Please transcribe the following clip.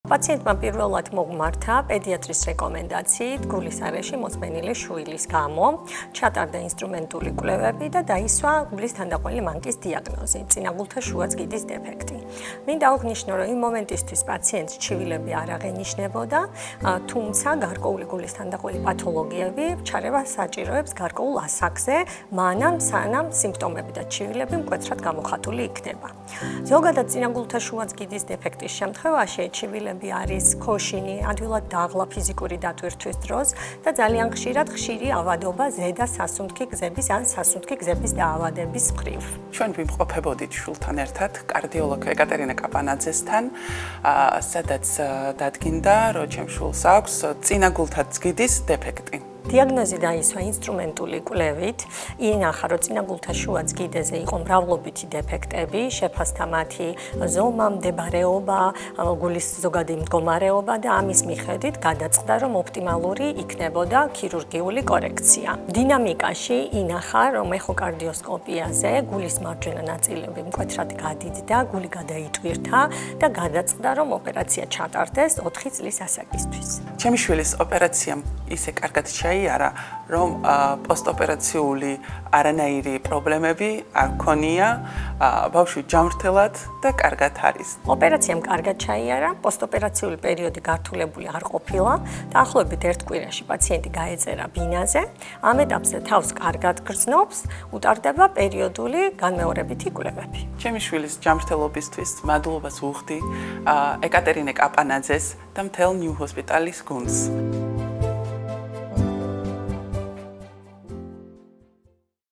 პაციენტმა პირველად მოგმართა პედიატრის რეკომენდაციით გულის არეში მოწმენილი შვილის გამო, ჩატარდა ინსტრუმენტული კვლევები და დაისვა გულის თანდაყოლილი მანკის დიაგნოზი, წინაგულთა შუაწმიდის დეფექტი. მინდა აღნიშნო, რომ იმ მომენტისთვის პაციენტს ჩივილები არ აღენიშნებოდა, თუმცა გარკვეული გულის თანდაყოლილი პათოლოგიები ჩარევა საჭიროებს გარკვეულ ასაკზე, მანამ სანამ სიმპტომები და ჩივილები მკვეთრად გამოხატული იქნება. ზოგადად წინაგულთა შუაწმიდის დეფექტის შემთხვევაში ჩივილები არის ქოშინი, ადვილად დაღლა ფიზიკური დატვირთვის დროს და ძალიან ხშირი ავადობა ზედა სასუნთქი გზების ან სასუნთქი გზების დაავადების მხრივ. ჩვენ ვიმყოფებოდით შვილთან ერთად კარდიოლოგ ეკატერინე კაპანაძესთან, სადაც დადგინდა, რომ ჩემ შვილს აქვს წინაგულთა წგიდის დეფექტი. დიაგნოზი დაისვა ინსტრუმენტული კვლევით, ინახა, რომ წინაგულთა შუა წგიდეზე იყო მრავლობითი დეფექტები, შეფასდა მათი ზომა, მდებარეობა, გულის ზოგადი მდგომარეობა და ამის მიხედვით გადაწყდა, რომ ოპტიმალური იქნებოდა ქირურგიული კორექცია. დინამიკაში ინახა, რომ ეხოკარდიოსკოპიაზე გულის მარჯვენა ნაწილები მკვეთრად გადიდდა, გული გადაიტვირთა და გადაწყდა, რომ ოპერაცია ჩატარდეს 4 წლის ასაკისთვის. ჩემი შვილის ოპერაციამ ისე კარგად შეიარა, რომ პოსტოპერაციული არანაირი პრობლემები არ ქონია, ბავშვი ჯანმრთელად და კარგად არის. ოპერაციამ კარგად ჩაიარა, პოსტოპერაციული პერიოდი გართულებული არ ყოფილა, დაახლოებით 1 კვირაში პაციენტი გაეწერა ბინაზე, ამ ეტაპზე თავს კარგად გრძნობს, უტარდება პერიოდული განმეორებითი კვლევები. ჩემი შვილის ჯანმრთელობისთვის მადლობას ვუხდი ეკატერინე კაპანაძეს და მთელ ნიუ ჰოსპიტალის გუნდს.